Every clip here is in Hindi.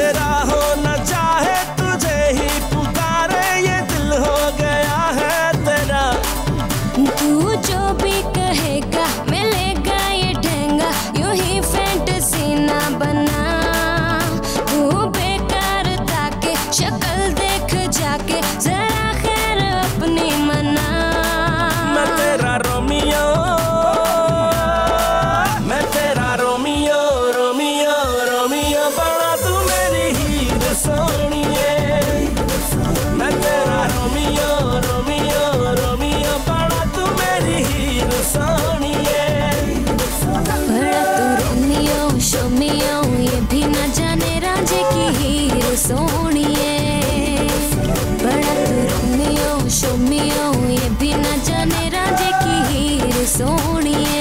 तेरा हो न चाहे तुझे ही पुकारे ये दिल हो गया है तेरा। तू जो भी कहेगा मिलेगा ये ठेंगा, यूं ही फैंटेसी ना बना। तू बेकार ताके शक्ल देख जाके जरा खैर अपनी मना। मैं तेरा रोमियो, मैं तेरा रोमियो रोमियो रोमियो बना तू मेरी हीर सोनिए। मैं तेरा रोमियो रोमियो रोमियो बना तू मेरी हीर सोनिए। बड़ा तू रोमियो शोमियो ये भी न जाने राजे की हीर सोनिए। बड़ा तू रोमियो शोमियो ये भी न जाने राजे की हीर सोनिए।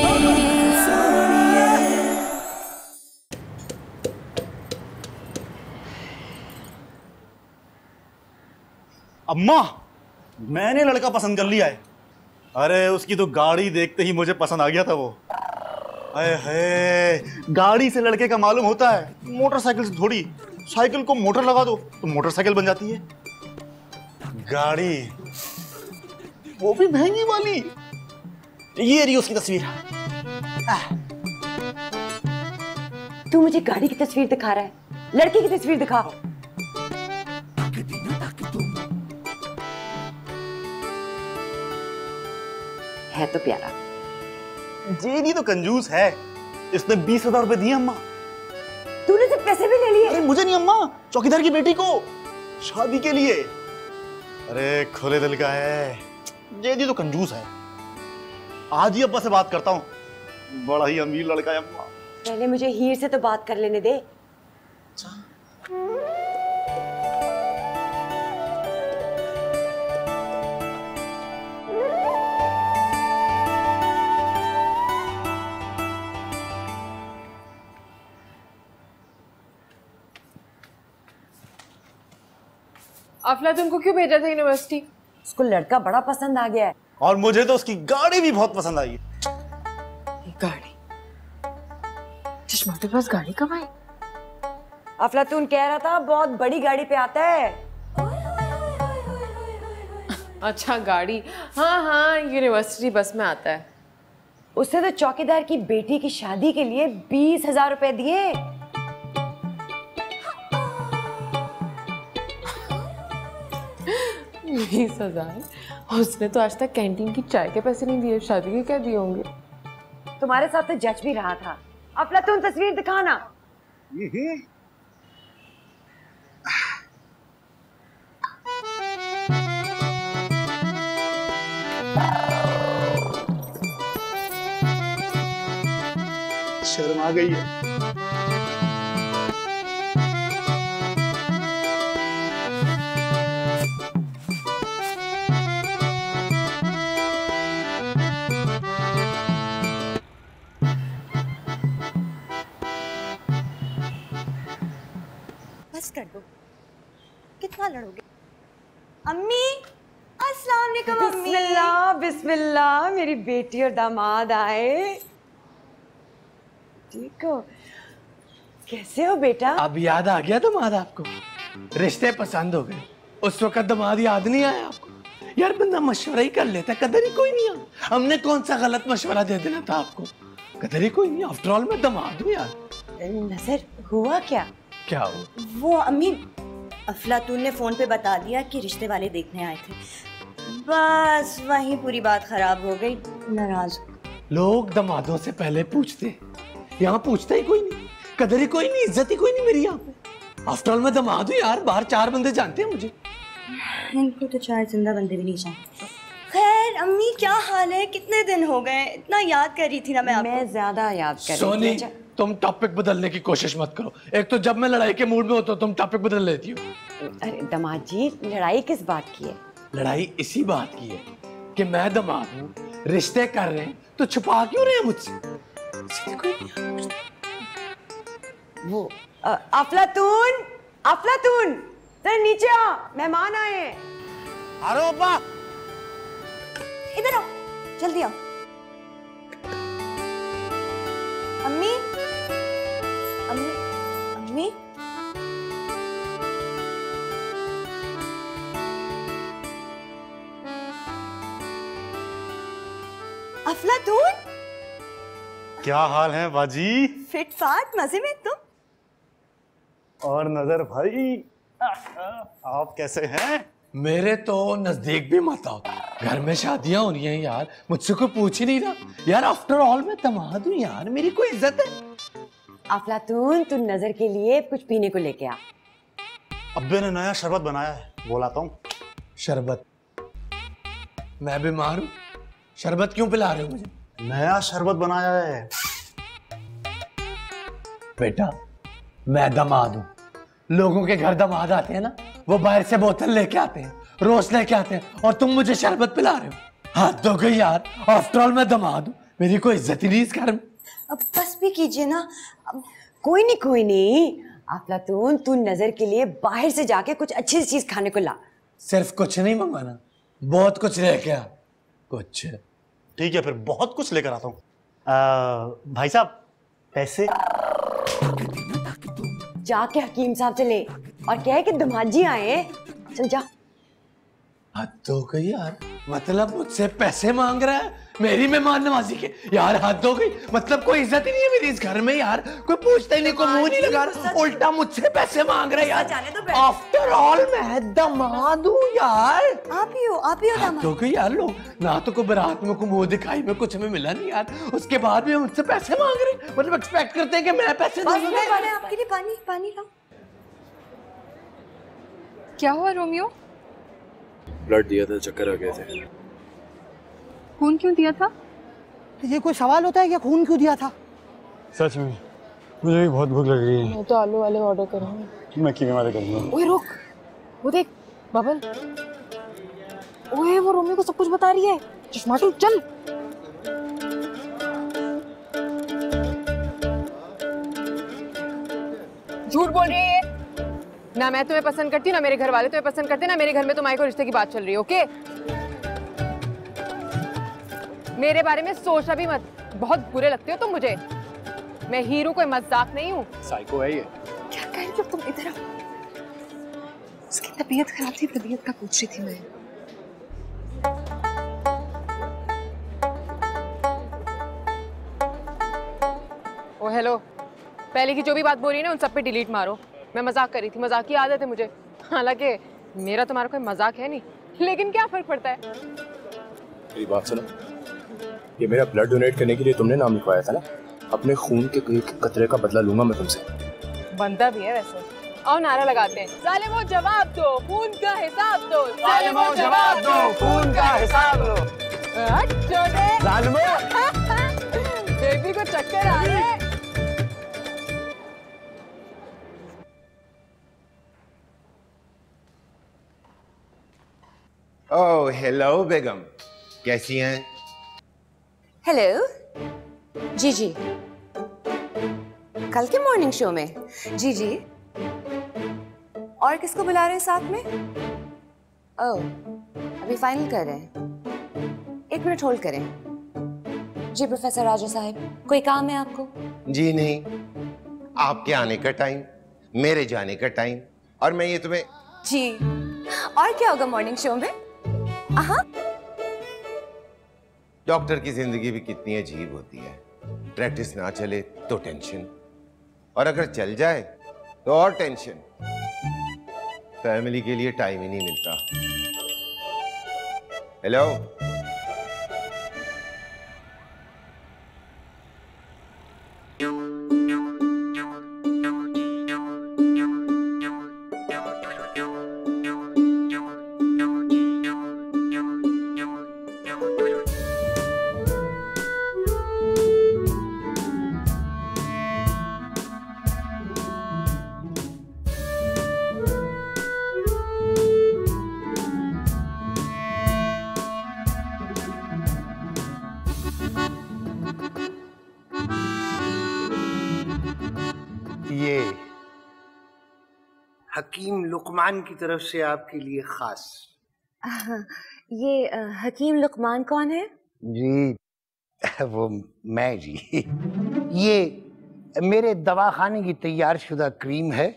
अम्मा, मैंने लड़का पसंद कर लिया है। अरे उसकी तो गाड़ी देखते ही मुझे पसंद आ गया था वो। अरे है, गाड़ी से लड़के का मालूम होता है, मोटरसाइकिल से थोड़ी। साइकिल को मोटर लगा दो तो मोटरसाइकिल बन जाती है। गाड़ी, वो भी महंगी वाली। ये रही उसकी तस्वीर। तू मुझे गाड़ी की तस्वीर दिखा रहा है, लड़की की तस्वीर दिखा। है तो प्यारा। जेडी तो कंजूस है, इसने 20,000 रुपए दिए अम्मा। तूने सब पैसे भी ले लिए? अरे मुझे नहीं अम्मा, चौकीदार की बेटी को, शादी के लिए। अरे खुले दिल का है, जेडी तो कंजूस है। आज ही अब्बा से बात करता हूँ, बड़ा ही अमीर लड़का है अम्मा। पहले मुझे हीर से तो बात कर लेने दे। अफलातून को क्यों भेजा था यूनिवर्सिटी? उसको लड़का बड़ा पसंद आ गया है। और मुझे तो उसकी गाड़ी भी बहुत पसंद आई। गाड़ी? चश्मा के पास गाड़ी कब आई? अफलातून कह रहा था बहुत बड़ी गाड़ी पे आता है। अच्छा गाड़ी, हाँ हाँ यूनिवर्सिटी बस में आता है। उसने तो चौकीदार की बेटी की शादी के लिए 20,000 रुपए दिए। 20,000? उसने तो आज तक कैंटीन की चाय के पैसे नहीं दिए, शादी के क्या दिए होंगे? तुम्हारे साथ तो जज भी रहा था। अफलातून तस्वीर दिखाना। शर्म आ गई है। बस कर दो, कितना लड़ोगे? अम्मी, अस्सलाम वालेकुम अम्मी। बिस्मिल्लाह बिस्मिल्लाह, मेरी बेटी और दामाद आए। ठीक हो? कैसे हो बेटा? अब याद आ गया दामाद आपको? रिश्ते पसंद हो गए, उस वक्त दामाद याद नहीं आया आपको? यार बंदा मशवरा ही कर लेता, कदर ही कोई नहीं है। हमने कौन सा गलत मशवरा दे देना था आपको? कदर ही कोई नहीं, आफ्टर ऑल मैं दामाद हूँ यार। नजर हुआ क्या? क्या हुआ? वो अम्मी, अफलातून ने फोन पे बता दिया कि रिश्ते वाले देखने आए थे, बस वहीं पूरी बात खराब हो गई। नाराज लोग दामादों से पहले पूछते, यहाँ पूछता ही कोई नहीं, कदर ही कोई नहीं, इज्जत ही कोई नहीं मेरी यहाँ पे। आफ्टर ऑल मैं दामाद हूँ यार, बाहर 4 बंदे जानते हैं मुझे। इनको तो 4 जिंदा बंदे भी नहीं जानते। खैर अम्मी क्या हाल है? कितने दिन हो गए, इतना याद कर रही थी ना मैं आपको। मैं ज्यादा याद कर रही सोनी, थी। तुम टॉपिक बदलने की कोशिश मत करो। एक तो जब मैं लड़ाई के मूड में होता हूँ तुम टॉपिक बदल लेती हो। अरे दामाद जी, लड़ाई किस बात की है? लड़ाई इसी बात की है कि मैं दामाद हूँ, रिश्ते कर रहे हैं तो छुपा क्यों रहे हैं मुझसे? वो अफलातून, अफलातून जरा नीचे आ, मेहमान आए हैं। अरे अब्बा, इधर आओ, जल्दी आओ। अम्मी, अम्मी, अम्मी, अफलातून, क्या हाल है बाजी? फिट फाट मजे में तुम? और नजर भाई, आप कैसे हैं? मेरे तो नजदीक भी मत आओ, घर में शादियां हो रही हैं यार, मुझसे कोई पूछ ही नहीं रहा यार। आफ्टर ऑल मैं दामाद हूँ यार, मेरी कोई इज्जत है। अफलातून, तू नजर के लिए कुछ पीने को लेके आ। अब्बे ने नया शरबत बनाया है, वो लाता हूँ। शरबत? मैं बीमार हूँ, शरबत क्यों पिला रहे हो मुझे? नया शरबत बनाया है। बेटा मैं दामाद हूँ, लोगों के घर दामाद आते हैं ना, वो बाहर से बोतल लेके आते हैं, रोज लेके आते हैं, और तुम मुझे शरबत पिला रहे हो। हाथ धो गई यार, आफ्टर ऑल मैं दामाद हूँ, मेरी कोई इज्जत ही नहीं इस घर में। अब बस भी कीजिए ना। कोई नहीं कोई नहीं, अफलातून तू नजर के लिए बाहर से जाके कुछ अच्छी सी चीज खाने को ला। सिर्फ कुछ नहीं मंगवाना, बहुत कुछ लेके आ। कुछ? ठीक है फिर, बहुत कुछ लेकर आता हूँ। भाई साहब पैसे? जाके हकीम साहब से ले और कह कि दमाजी आए हैं। चल जा। हद हो गई यार, मतलब मुझसे पैसे मांग रहा है मेरी मेहमान नवाजी के। यार हद हो गई, मतलब कोई इज्जत ही नहीं है मेरी इस घर में यार, कोई पूछता ही नहीं, कोई मुंह नहीं लगा रहा, उल्टा मुझसे पैसे मांग रहा है यार। आफ्टर ऑल मैं दामाद हूँ यार। आप ही हो दामाद। तो कोई यार, लोग ना तो कोई बारात में, कोई मुंह दिखाई में कुछ हमें मिला नहीं यार, उसके बाद भी मुझसे पैसे मांग रहे, मतलब एक्सपेक्ट करते हैं कि मैं पैसे दूंगा। आपके लिए पानी लाओ। क्या हुआ रोमियो? ब्लड दिया था, चक्कर आ गए थे। खून क्यों दिया था? ये कोई सवाल होता है कि खून क्यों दिया था? सच में मुझे भी बहुत भूख लग रही है। मैं तो आलू वाले ऑर्डर करूंगी। मैं कीमे वाले करूंगा। ओए रुक, वो देख बबल। ओए वो रोमियो को सब कुछ बता रही है। चश्मा तू चल। झूठ बोल रही है ये। ना मैं तुम्हें पसंद करती हूँ, ना मेरे घर वाले तुम्हें पसंद करते, ना मेरे घर में तुम्हारे को रिश्ते की बात चल रही है। ओके, मेरे बारे में सोचा भी मत, बहुत बुरे लगते हो तुम मुझे। मैं हीरो कोई मजाक नहीं हूँ। साइको है ये। क्या कह रही हो तुम? इधर आओ। उसकी तबीयत खराब थी, तबीयत का पूछ रही थी मैं। ओ हेलो, पहले की जो भी बात बोल रही है ना उन सब पे डिलीट मारो। मैं मजाक कर रही थी, मजाक की आदत है मुझे। हालांकि मेरा तुम्हारा कोई मजाक है नहीं, लेकिन क्या फर्क पड़ता है। मेरी बात सुनो, ये मेरा ब्लड डोनेट करने के लिए तुमने नाम लिखवाया था ना, अपने खून के एक कतरे का बदला लूंगा मैं तुमसे। बनता भी है वैसे। और नारा लगाते हैं, जालिमो जवाब दो, खून का हिसाब दो, जालिमो जवाब दो, खून का हिसाब दो। बेबी को चक्कर आ रहे हैं। ओह हेलो बेगम, कैसी हैं? हेलो जी जी, कल के मॉर्निंग शो में? जी जी। और किसको बुला रहे हैं साथ में? ओह, अभी फाइनल कर रहे हैं। 1 मिनट होल्ड करें। जी प्रोफेसर राजा साहब, कोई काम है आपको? जी नहीं, आपके आने का टाइम, मेरे जाने का टाइम, और मैं ये तुम्हें। जी, और क्या होगा मॉर्निंग शो में? डॉक्टर की जिंदगी भी कितनी अजीब होती है। प्रैक्टिस ना चले तो टेंशन, और अगर चल जाए तो और टेंशन। फैमिली के लिए टाइम ही नहीं मिलता। हेलो, ये हकीम लुकमान की तरफ से आपके लिए खास। ये हकीम लुकमान कौन है? जी वो मैं जी। ये मेरे दवाखाने की तैयार शुदा क्रीम है।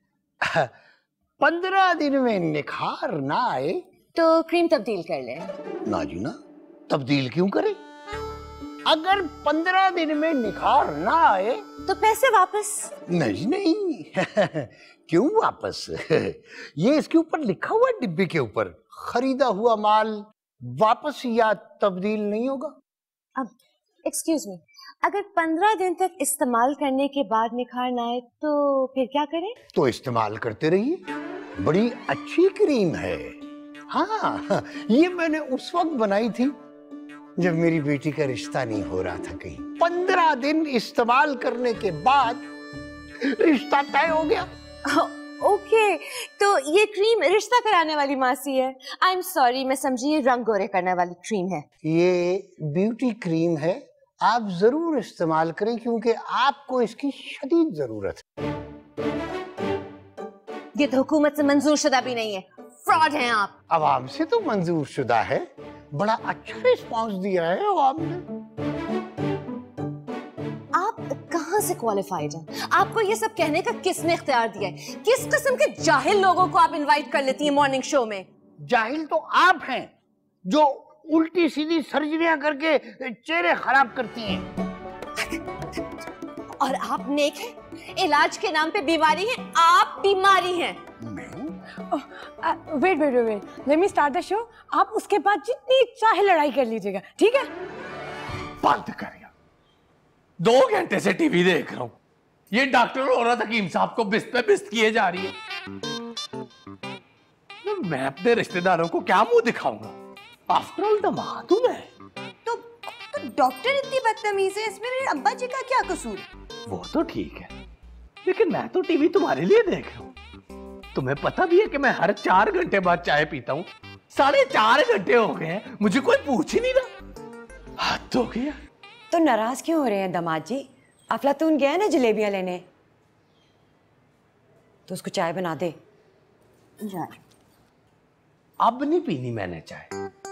15 दिन में निखार ना आए तो क्रीम तब्दील कर ले। ना जी ना, तब्दील क्यों करे? अगर 15 दिन में निखार ना आए तो पैसे वापस? नहीं नहीं क्यों वापस? ये इसके ऊपर लिखा हुआ है डिब्बे के ऊपर, खरीदा हुआ माल वापस या तब्दील नहीं होगा। अब एक्सक्यूज मी, अगर 15 दिन तक इस्तेमाल करने के बाद निखार ना आए तो फिर क्या करें? तो इस्तेमाल करते रहिए, बड़ी अच्छी क्रीम है। हाँ, ये मैंने उस वक्त बनाई थी जब मेरी बेटी का रिश्ता नहीं हो रहा था कहीं। 15 दिन इस्तेमाल करने के बाद रिश्ता तय हो गया। ओके, तो ये क्रीम रिश्ता कराने वाली मासी है। आई एम सॉरी, मैं समझी ये रंग गोरे करने वाली क्रीम है। ये ब्यूटी क्रीम है, आप जरूर इस्तेमाल करें क्योंकि आपको इसकी शदीद जरूरत है। ये तो हुकूमत से मंजूर शुदा भी नहीं है, फ्रॉड हैं आप। आवाम से तो मंजूर शुदा है, बड़ा अच्छा रिस्पांस दिया है आवाम ने। आप कहाँ से क्वालिफाइड हैं? आपको ये सब कहने का किसने इख्तियार दिया है? किस किस्म के जाहिल लोगों को आप इनवाइट कर लेती हैं मॉर्निंग शो में? जाहिल तो आप हैं जो उल्टी सीधी सर्जरियां करके चेहरे खराब करती हैं। और आप नेक हैं, इलाज के नाम पे बीमारी है, आप बीमारी हैं। Wait wait wait, let me start the show. आप उसके बाद जितनी चाहे लड़ाई कर लीजिएगा, ठीक है? बंद कर यार, 2 घंटे से टीवी देख रहा हूं। ये डॉक्टर औरत हकीम साहब को बिस्त पे बिस्त किए जा रही है। मैं अपने रिश्तेदारों को क्या मुंह दिखाऊंगा? आफ्टर ऑल दामाद हूं मैं। तो डॉक्टर इतनी बदतमीज है, इसमें मेरे अब्बा जी का क्या कसूर है? वो तो ठीक है, लेकिन मैं तो टीवी तुम्हारे लिए देख रहा हूं। तुम्हें पता भी है कि मैं हर 4 घंटे बाद चाय पीता हूँ। 4.5 घंटे हो गए हैं, मुझे कोई पूछ ही नहीं रहा। हाथ हो गया। तो नाराज क्यों हो रहे हैं दामाद जी? अफलातून गया ना जलेबियां लेने, तो उसको चाय बना दे। अब नहीं पीनी मैंने चाय।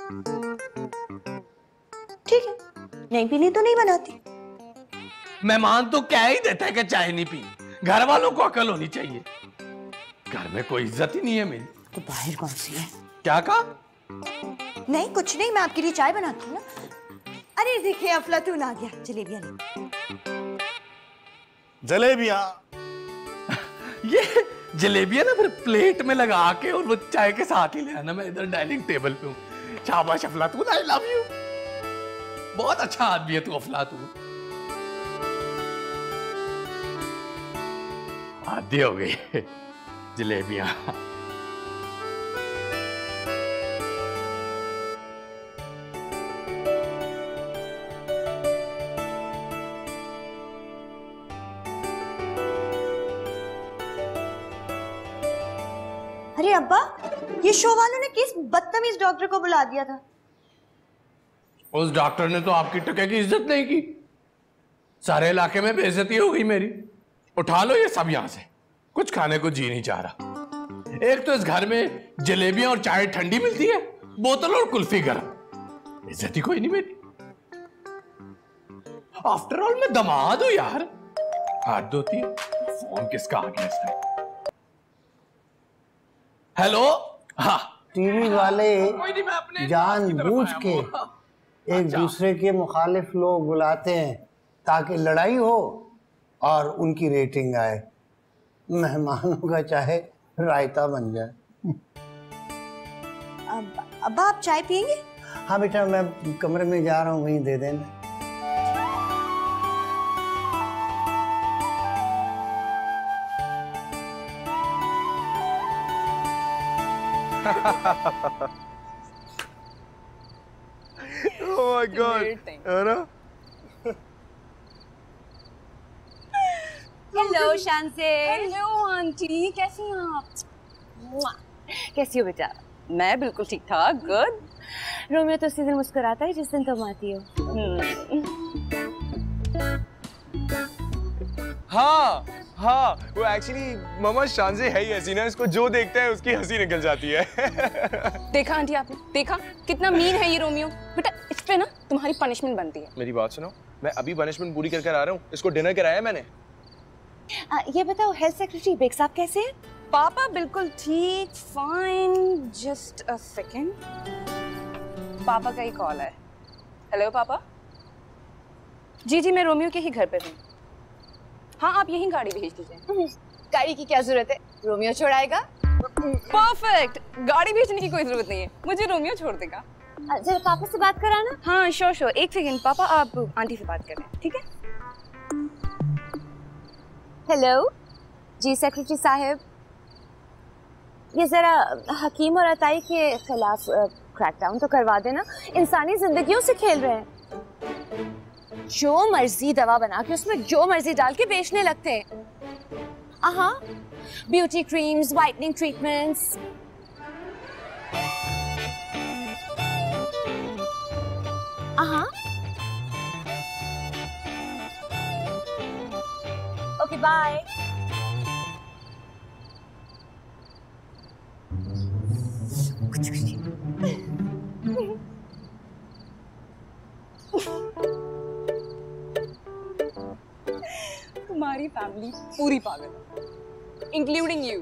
ठीक है, नहीं पीनी तो नहीं बनाती। मेहमान तो कह ही देता है कि चाय नहीं पीनी। घर वालों को अकल होनी चाहिए। घर में कोई इज्जत ही नहीं है मेरी। तो बाहर कौन सी है? क्या कहा? नहीं कुछ नहीं, मैं आपके लिए चाय बनाती हूँ ना। अरे देखिए अफलातून आ गया, जलेबियां ले। जलेबियां? ये जलेबियां ना फिर प्लेट में लगा के और वो चाय के साथ ही ले आना। मैं इधर डाइनिंग टेबल पे हूँ। शाबाश अफलातून, आई लव यू। बहुत अच्छा आदमी है तू अफलातून। आदि हो गई जलेबियां। अरे अब्बा, ये शो वालों ने किस बदतमीज डॉक्टर को बुला दिया था? उस डॉक्टर ने तो आपकी टके की इज्जत नहीं की। सारे इलाके में बेइज्जती हो गई मेरी। उठा लो ये सब यहां से, कुछ खाने को जी नहीं चाह रहा। एक तो इस घर में जलेबियां और चाय ठंडी मिलती है, बोतल और कुल्फी गर्म। इज्जत ही कोई नहीं मेरी। आफ्टर ऑल मैं दामाद हूं यार। हाथ धोती है। फोन किसका आ गया इसमें? हेलो। हाँ, टीवी वाले जानबूझ के एक दूसरे के मुखालिफ लोग बुलाते हैं ताकि लड़ाई हो और उनकी रेटिंग आए। मेहमानों का चाहे रायता बन जाए। अब्बा आप चाय पियेंगे? हाँ बेटा, मैं कमरे में जा रहा हूँ, वहीं दे देना। Oh my God! है ना? हेलो शांसे। हेलो आंटी, कैसी हैं आप? कैसी हो बेटा? मैं बिल्कुल ठीक ठाक, गुड। रोमियो तो उसी दिन मुस्कुराता है जिस दिन तुम आती हो। हाँ हाँ, वो एक्चुअली मामा शांजे है ही ऐसी ना, इसको जो देखता है उसकी हंसी निकल जाती है। देखा आंटी आपने, देखा कितना मीन है ये रोमियो। बेटा इस पे ना तुम्हारी पनिशमेंट बनती है। मेरी बात सुनो, मैं अभी पनिशमेंट पूरी करके आ रहा हूँ। इसको डिनर कराया मैंने। ये बताओ हेल्थ सेक्रेटरी बेग साहब कैसे हैं? पापा बिल्कुल ठीक, फाइन। जस्ट अ सेकेंड, पापा का ही कॉल है। हेलो पापा। जी जी, मैं रोमियो के ही घर पे हूँ। हाँ, आप यही गाड़ी भेज दीजिए। गाड़ी की क्या जरूरत है, रोमियो छोड़ाएगा। परफेक्ट, गाड़ी भेजने की कोई जरूरत नहीं है, मुझे रोमियो छोड़ देगा। जरा पापा से बात कराना। हाँ श्योर श्योर, एक सेकेंड पापा, आप आंटी से बात कर रहे हैं, ठीक है? हेलो जी सेक्रेटरी साहब, ये जरा हकीम और अताई के खिलाफ क्रैकडाउन तो करवा देना। इंसानी जिंदगियों से खेल रहे हैं। जो मर्जी दवा बना के उसमें जो मर्जी डाल के बेचने लगते हैं। हाँ, ब्यूटी क्रीम्स, वाइटनिंग ट्रीटमेंट्स। हाँ, ओके बाय। तुम्हारी फैमिली पूरी पागल, इंक्लूडिंग यू।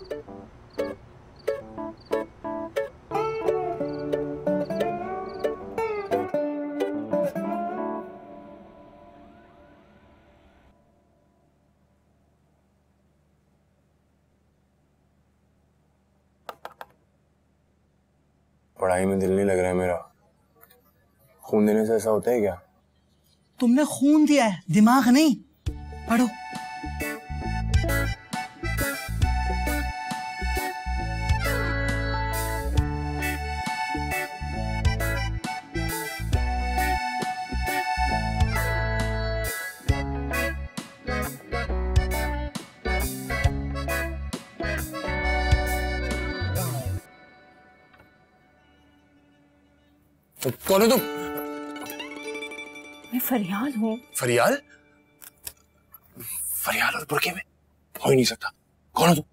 पढ़ाई में दिल नहीं लग रहा है मेरा। खून देने से ऐसा होता है क्या? तुमने खून दिया है, दिमाग नहीं। पढ़ो। कौन है तुम? मैं फरियाल हूँ। फरियाल? फरियाल और बुरके में हो ही नहीं सकता। कौन है तुम?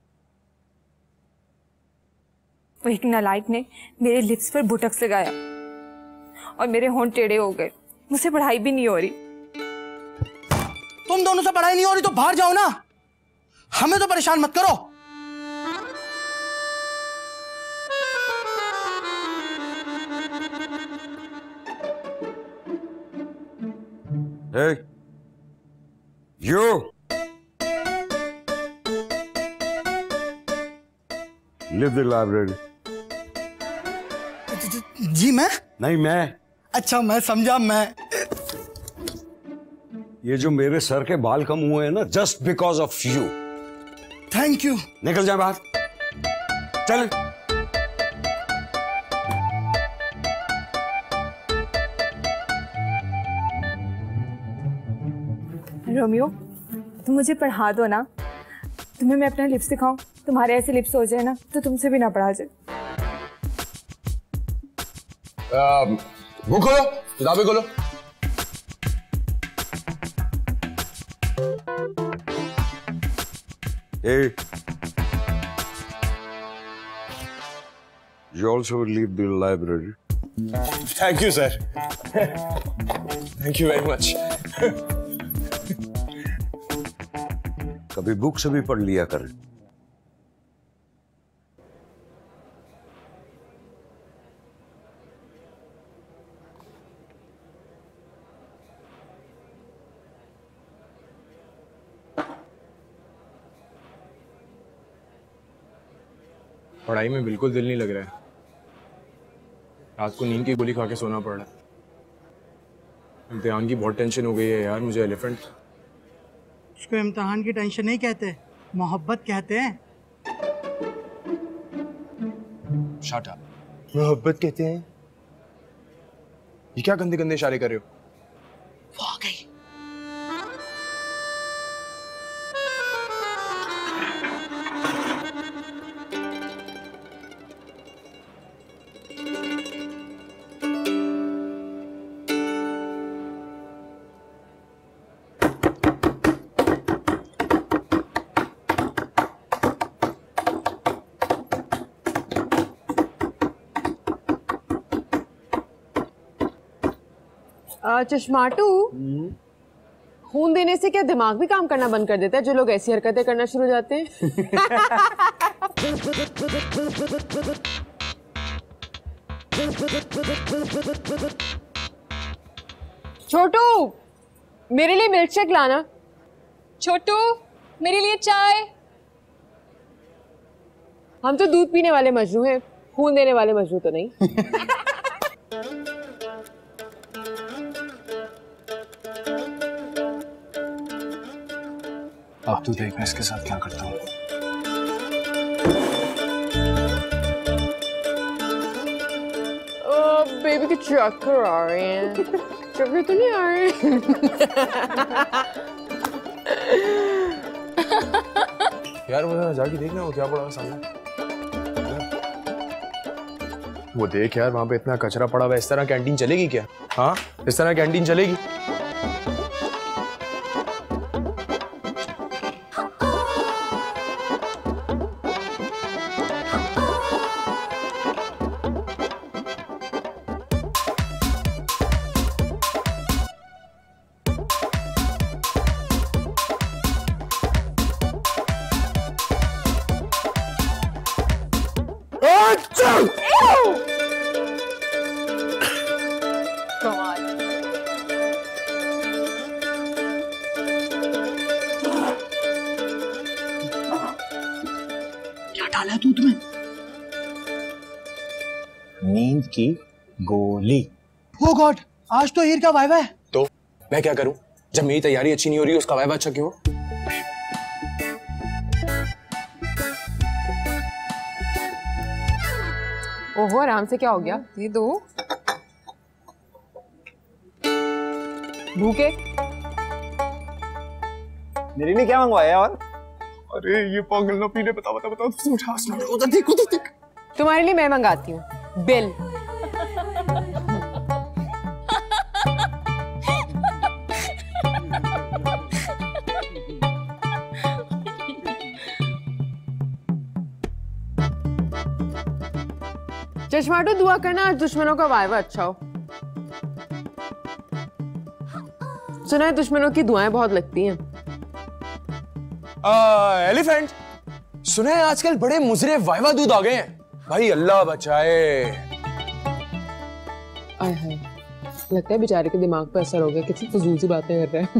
वो एक नालायक ने मेरे लिप्स पर बोटक्स लगाया और मेरे होंठ टेढ़े हो गए। मुझसे पढ़ाई भी नहीं हो रही। तुम दोनों से पढ़ाई नहीं हो रही तो बाहर जाओ ना, हमें तो परेशान मत करो। Hey, you. Leave the library. जी मैं? नहीं मैं। अच्छा मैं समझा मैं। ये जो मेरे सर के बाल कम हुए हैं ना, just because of you. Thank you. निकल जाए बाहर। चल। रोमियो, तुम मुझे पढ़ा दो ना। तुम्हें मैं अपना लिप्स दिखाऊं, तुम्हारे ऐसे लिप्स हो जाए ना तो तुमसे भी ना पढ़ा जाए। बुक खोलो, किताबें खोलो। Hey, you also leave the library. Thank you, sir. Thank you very much. कभी बुक से भी पढ़ लिया कर। पढ़ाई में बिल्कुल दिल नहीं लग रहा है। रात को नींद की गोली खा के सोना पड़ रहा है। इम्तिहान की बहुत टेंशन हो गई है यार मुझे। एलिफेंट। इसको इम्तिहान की टेंशन नहीं कहते, मोहब्बत कहते हैं। Shut up. मोहब्बत कहते हैं? ये क्या गंदे गंदे इशारे कर रहे हो? वो आ गई। चश्माटू, खून देने से क्या दिमाग भी काम करना बंद कर देता है जो लोग ऐसी हरकतें करना शुरू हो जाते हैं? छोटू, मेरे लिए मिल्क शेक लाना। छोटू मेरे लिए चाय। हम तो दूध पीने वाले मजनू हैं, खून देने वाले मजनू तो नहीं। अब तू देख मैं इसके साथ क्या करता हूँ। बेबी के चक्कर आ रहे हैं। चक्कर तो नहीं आ रहे। यार वो जाके देखना वो क्या पड़ा हुआ सामने। वो देख यार वहां पे इतना कचरा पड़ा हुआ है। इस तरह कैंटीन चलेगी क्या? हाँ इस तरह कैंटीन चलेगी? क्या डाला है दूध में? नींद की गोली। ओ गॉड, आज तो हीर का वाइवा है। तो मैं क्या करूं? जब मेरी तैयारी अच्छी नहीं हो रही उसका वाइवा अच्छा क्यों? ओहो आराम से, क्या हो गया? ये दो भूखे। मेरे लिए क्या मंगवाया? और अरे ये पागल ना पीने। बता बता बता उठा उधर देख उधर देख। तुम्हारे लिए मैं मंगाती हूँ बिल। चश्माटो दुआ करना आज दुश्मनों का वाइवा अच्छा हो। सुना है दुश्मनों की दुआएं बहुत लगती हैं। एलिफेंट सुना है आजकल बड़े मुजरे वाइवा दूध आ गए हैं भाई, अल्लाह बचाए। आय हाय, लगता है बेचारे के दिमाग पर असर हो गया, कितनी फजूल सी बातें कर रहे हैं।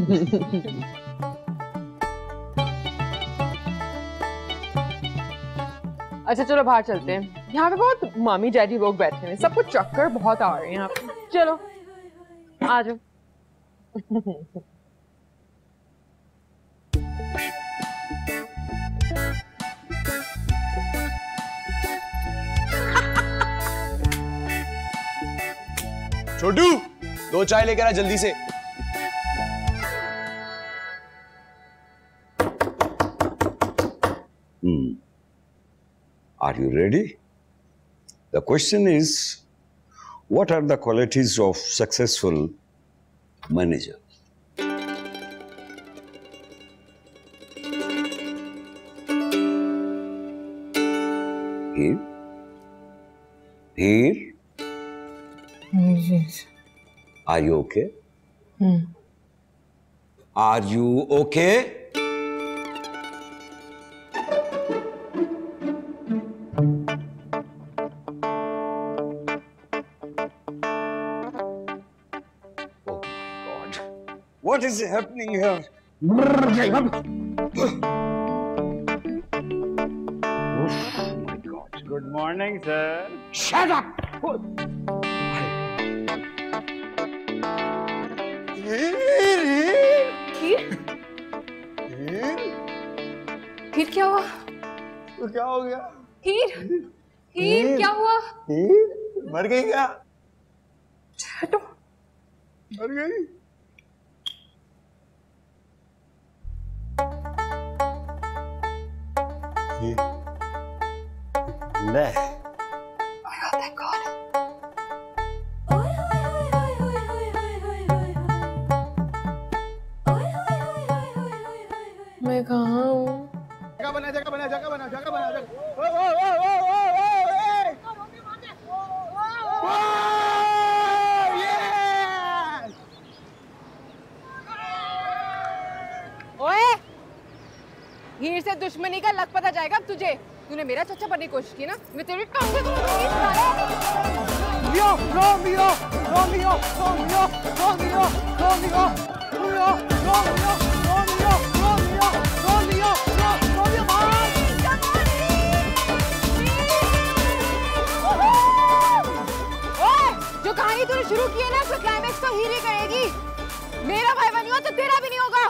अच्छा चलो बाहर चलते हैं, यहाँ पे बहुत मामी डैडी लोग बैठे हैं, सबको चक्कर बहुत आ रहे हैं यहाँ पे। चलो आ जाओ। छोटू 2 चाय लेकर आ जल्दी से। Are you ready? The question is, what are the qualities of successful manager? Here? Here? Yes. Are you okay? Are you okay? What is happening here? Good morning, sir. Shut up! हीर क्या हुआ? तो क्या हो गया? हीर हीर क्या हुआ? हीर मर गई क्या? हटो। मर गई? ले Thank God. मैं कहाँ हूँ? जगह बना जगह बना जगह बना जगह बना जगह। ओए, हीर से दुश्मनी का लग पता जाएगा अब तुझे। तूने मेरा चच्चा बनने की कोशिश की ना, मैं तेरी टांग Romeo Romeo Romeo Romeo Romeo Romeo Romeo Romeo Romeo Romeo Romeo Romeo ओए, जो कहानी तूने शुरू की है ना, उसका क्लाइमेक्स तो हीर ही करेगी। मेरा भाई नहीं हुआ तो तेरा भी नहीं होगा।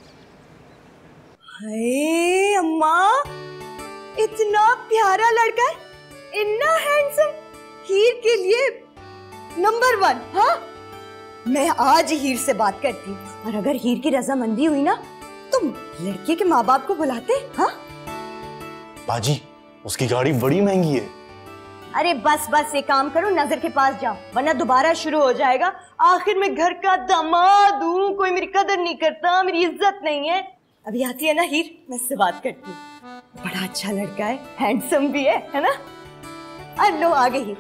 हाय अम्मा, इतना प्यारा लड़का है, इतना हैंडसम, हीर के लिए नंबर 1। हाँ, मैं आज हीर से बात करती हूँ, और अगर हीर की रजामंदी हुई ना तो लड़के के माँ बाप को बुलाते। हाँ बाजी, उसकी गाड़ी बड़ी महंगी है। अरे बस बस, एक काम करो, नजर के पास जाओ, वरना दोबारा शुरू हो जाएगा। आखिर में घर का दामाद हूँ, कोई मेरी कदर नहीं करता, मेरी इज्जत नहीं है। अभी आती है ना हीर, मैं इससे बात करती हूँ। बड़ा अच्छा लड़का है, हैंडसम भी है ना? लो आ गई हीर।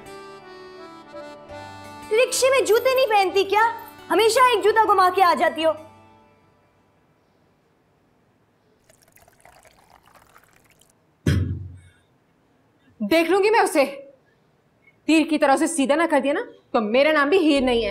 रिक्शे में जूते नहीं पहनती क्या? हमेशा एक जूता घुमा के आ जाती हो। देख लूंगी मैं उसे। तीर की तरह से सीधा ना कर दिया ना तो मेरा नाम भी हीर नहीं है।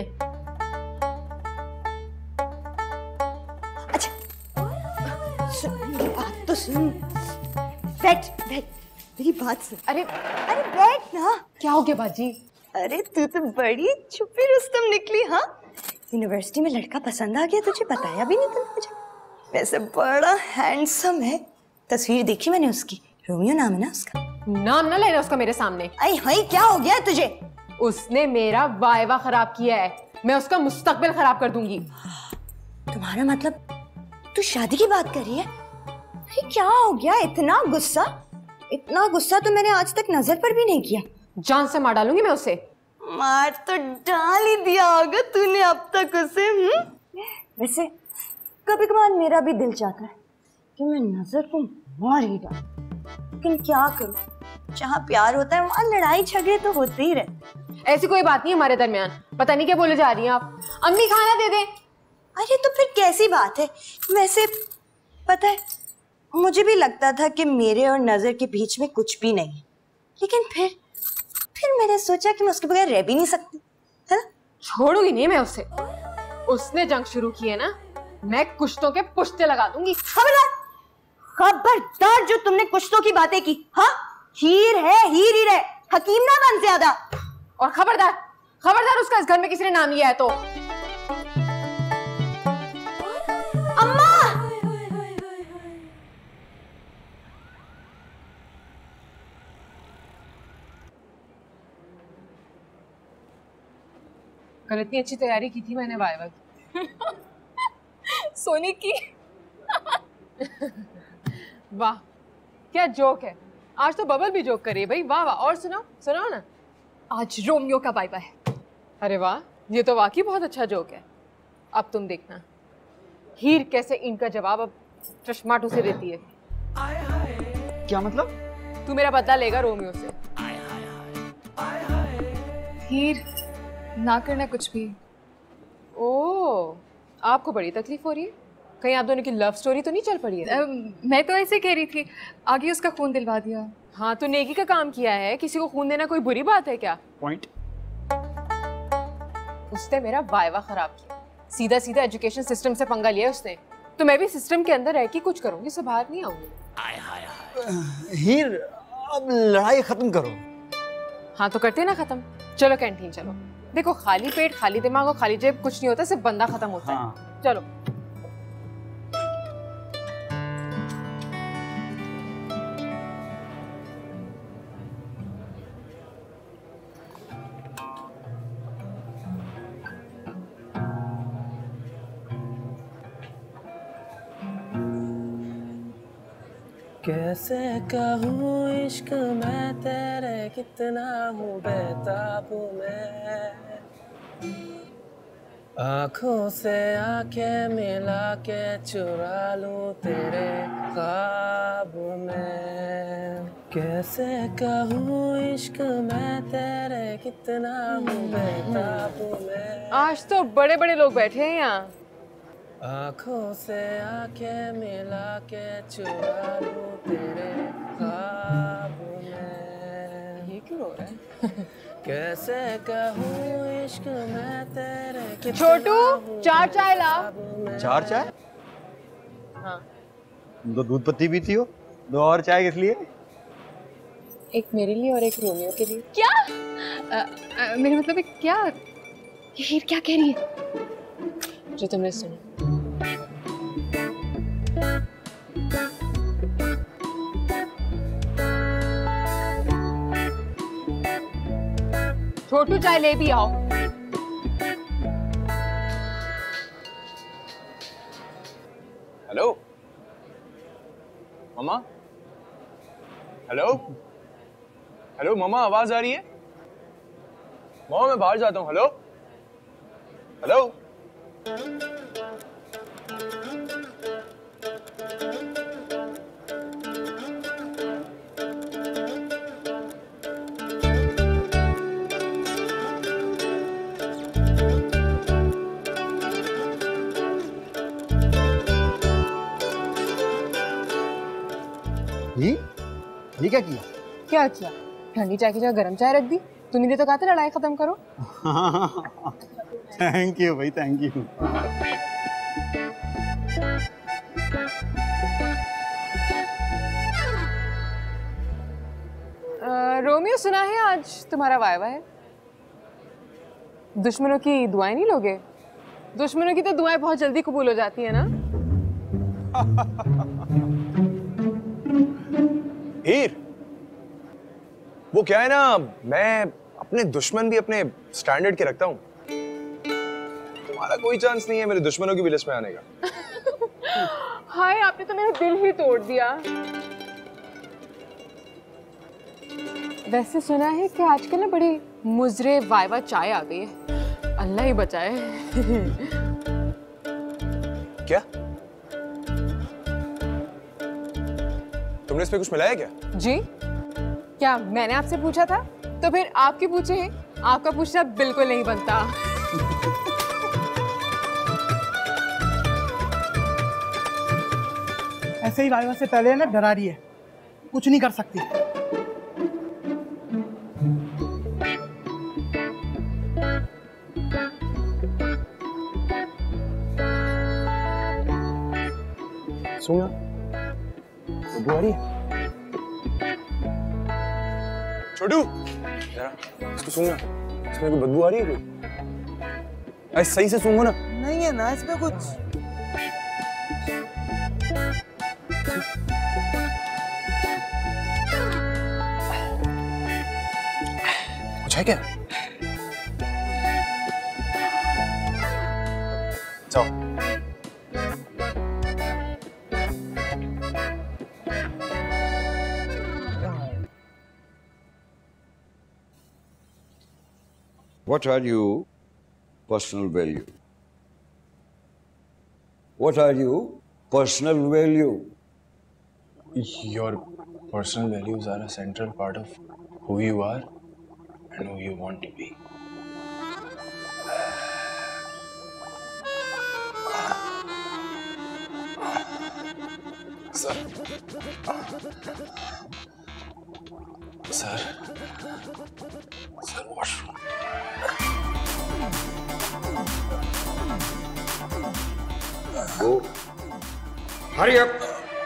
अच्छा सुन, मेरी बात तो सुन। बैठ बैठ, मेरी बात सुन। अरे अरे बैठ ना। क्या हो गया बाजी? अरे तू तो बड़ी छुपी रुस्तम निकली। हाँ, यूनिवर्सिटी में लड़का पसंद आ गया, तुझे बताया भी नहीं तुमने मुझे। वैसे बड़ा हैंडसम है, तस्वीर देखी मैंने उसकी, रोमियो नाम है ना उसका। नाम ना लेना उसका मेरे सामने। आई हाय, क्या हो गया तुझे? उसने मेरा वाइवा खराब किया है, मैं उसका मुस्तकबिल खराब कर दूंगी। तुम्हारा मतलब तू शादी की बात कर रही है? अरे क्या हो गया, इतना गुस्सा? इतना गुस्सा तो मैंने आज तक नजर पर भी नहीं किया। जान से मार डालूंगी मैं उसे। मार तो डाल ही दिया होगा तूने अब तक उसे। वैसे कभी कभार मेरा भी दिल चाहता है कि मैं नजर को मार ही डालूं, लेकिन क्या करूं, जहाँ प्यार होता है वहाँ लड़ाई झगड़े तो होते ही रहते। ऐसी कोई बात नहीं हमारे दरमियान। पता नहीं क्या बोले जा रही हैं आप। अम्मी खाना दे दे। अरे तो फिर कैसी बात है? वैसे पता है, मुझे भी लगता था कि मेरे और नजर के बीच में कुछ भी नहीं है, लेकिन फिर मैंने सोचा कि मैं उसके बगैर रह भी नहीं सकती, है ना? छोड़ूंगी नहीं मैं उसे। उसने जंग शुरू की है ना, मैं कुश्तों के पुश्ते लगा दूंगी। खबरदार, खबरदार जो तुमने कुश्तों की बातें की। हाँ, हीर है, हीर ही रहे, हकीम ना बन ज्यादा। और खबरदार, खबरदार उसका इस घर में किसी ने नाम लिया है तो। अम्मा! कल इतनी अच्छी तैयारी की थी मैंने वाइवा की। सोने की। वाह क्या जोक है। आज तो बबल भी जोक करे भाई। वाह वाह। और सुनाओ सुनाओ ना। आज रोमियो का वाइवा है। अरे वाह, ये तो वाकई बहुत अच्छा जोक है। अब तुम देखना हीर कैसे इनका जवाब अब चश्माटू से देती है। क्या मतलब? तू मेरा बदला लेगा रोमियो से। हीर ना करना कुछ भी। ओह, आपको बड़ी तकलीफ हो रही है? कहीं आप दोनों की लव स्टोरी तो नहीं चल पड़ी है? मैं तो ऐसे कह रही थी, आगे उसका खून दिलवा दिया। हाँ तो नेकी का काम किया है। किसी को खून देना कोई बुरी बात है क्या? पॉइंट। उसने मेरा वाइवा खराब किया, सीधा सीधा एजुकेशन सिस्टम से पंगा लिया उसने। तो मैं भी सिस्टम के अंदर रह के कुछ करूंगी, से बाहर नहीं आऊंगी। हीर, अब लड़ाई खत्म करो। हाँ तो करते ना खत्म। चलो कैंटीन चलो। देखो खाली पेट खाली दिमाग और खाली जेब कुछ नहीं होता, सिर्फ बंदा खत्म होता है। चलो। कैसे कहूँ इश्क मैं तेरे, कितना हूँ बेताब मैं। आँखों से आंखें मिला के चुरा लूं तेरे ख्वाब में। कैसे कहूँ इश्क मैं तेरे, कितना हूँ बेताब मैं। आज तो बड़े बड़े लोग बैठे हैं यहाँ। आँखों से आंखें मिला के चुरा लूं तेरे ख्वाब में। ये क्यों रो कैसे कहूँ इश्क मैं तेरे छोटू 4 चाय ला। 4 चाय? हाँ। दो दूध पत्ती पीती हो, 2 और चाय किस लिए? एक मेरे लिए और एक रोमियो के लिए। क्या? मेरा मतलब है क्या? ये हीर क्या कह रही है? जो तुमने सुना। छोटू चाय ले भी आओ। हेलो मामा। हेलो हेलो मामा, आवाज आ रही है? मामा मैं बाहर जाता हूँ। Hello hello. ये क्या किया? क्या किया? ठंडी चाय की जगह गर्म चाय रख दी। तुमने तो कहा था लड़ाई खत्म करो। थैंक यू भाई, थैंक यू। रोमियो सुना है आज तुम्हारा वायवा है। दुश्मनों की दुआएं नहीं लोगे? दुश्मनों की तो दुआएं बहुत जल्दी कबूल हो जाती है ना। हीर, वो क्या है ना, मैं अपने दुश्मन भी अपने स्टैंडर्ड के रखता हूँ। तुम्हारा कोई चांस नहीं है मेरे दुश्मनों की भी लिस्ट में आने का। हाय, आपने तो मेरा दिल ही तोड़ दिया। वैसे सुना है कि आजकल ना बड़ी मुजरे वाइवा चाय आ गई है। अल्लाह ही बचाए। क्या? तुमने इस पे कुछ मिलाया क्या? जी? क्या मैंने आपसे पूछा था? तो फिर आपके पूछे हैं। आपका पूछना बिल्कुल नहीं बनता। ऐसे ही वाइवा से पहले ना डरा रही है, कुछ नहीं कर सकती। सुना बदबू आ रही है। छोटू जरा इसको सुनना, इसमें कोई बदबू आ रही है कोई? ऐसे सही से सूंघो ना। नहीं है ना इसमें कुछ। कुछ है क्या? जाओ। What are your personal value? What are your personal value? Your personal values are a central part of who you are and who you want to be. Sir. Sir. Sir, washroom. Go. Hurry up.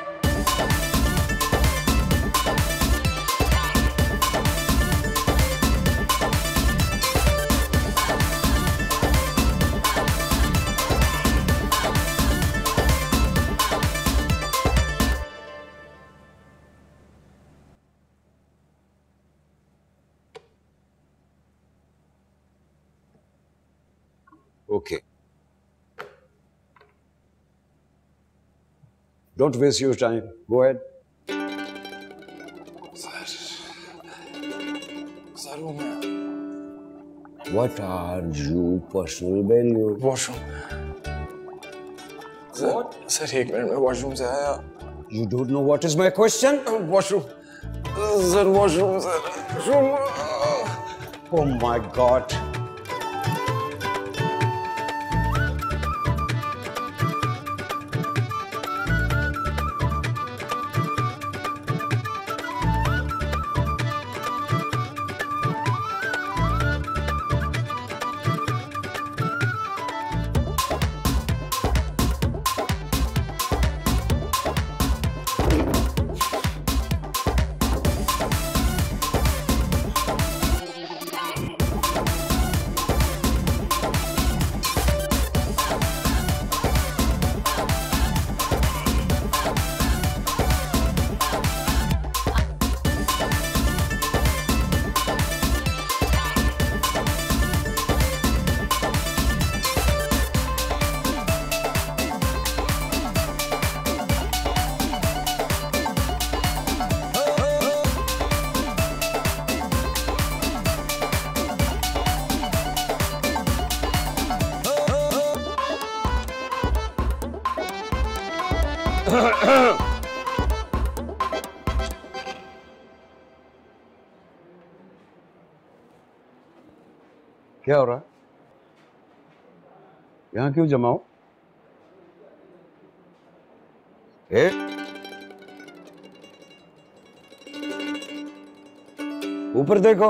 Okay. Don't waste your time. Go ahead. Sir, वो मैं What are your personal values? Washroom. What? Sir 1 minute में वॉशरूम से आया। You don't know what is my question? वॉशरूम। Sir washroom sir. Oh my God. क्या हो रहा है? यहां क्यों जमा हो? ऊपर देखो।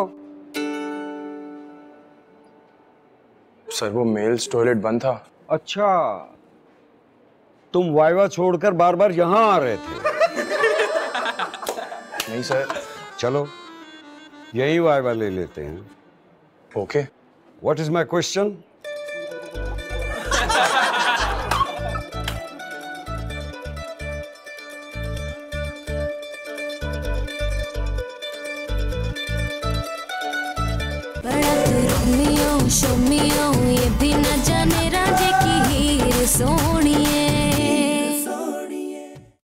सर वो मेल्स टॉयलेट बंद था। अच्छा, तुम वाइवा छोड़कर बार बार यहां आ रहे थे? नहीं सर। चलो यही वाइवा ले लेते हैं। Okay. What is my question? Show me